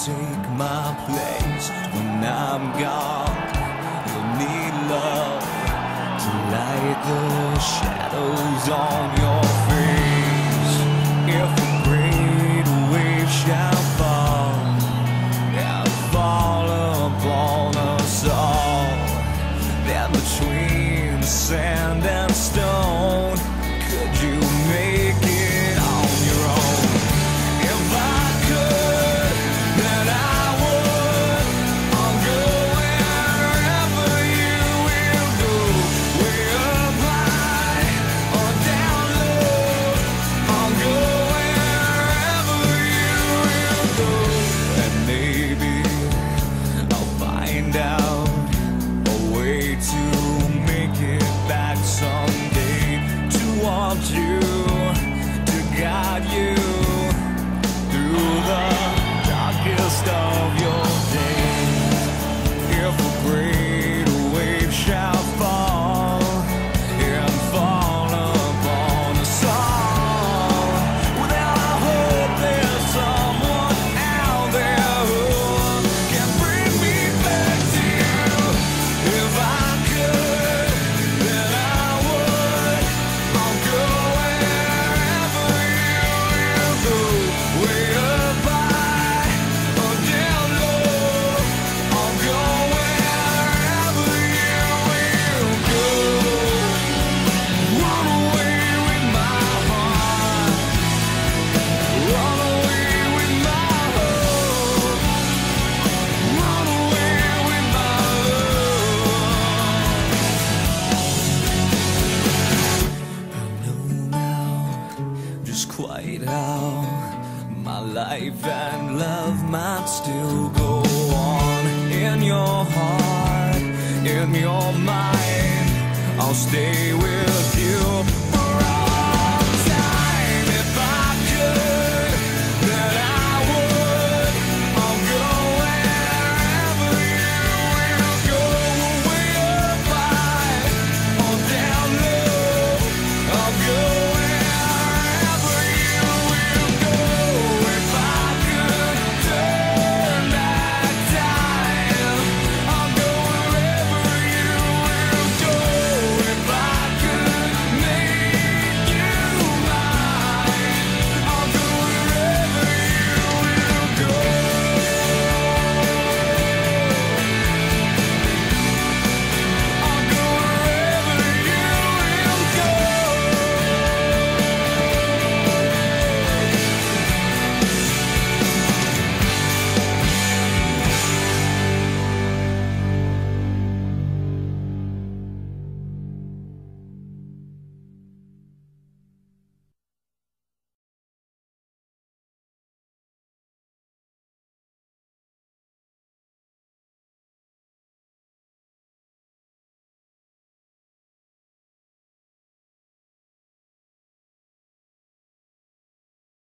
take my place when I'm gone. You'll need love to light the shadows on your face. If a great wave shall fall and fall upon us all, then between sand and stone, could you make it on your own? If I could, then I would. I'll go wherever you will go, way up high or down low. I'll go wherever you will go, and maybe I'll find out a way to make it back someday, to want you, to guide you through the darkest of your days. If a great wave shall fall and fall upon us all, well, then I hope there's someone out there who can bring me back to you. If I could, then I would. I'll go wherever you will go, way up high or down low. I'll go wherever you will go. Run away with my heart, run away with my hope, run away with my love. I know now just quite how my life and love might still go on. In your heart, in your mind, I'll stay with you.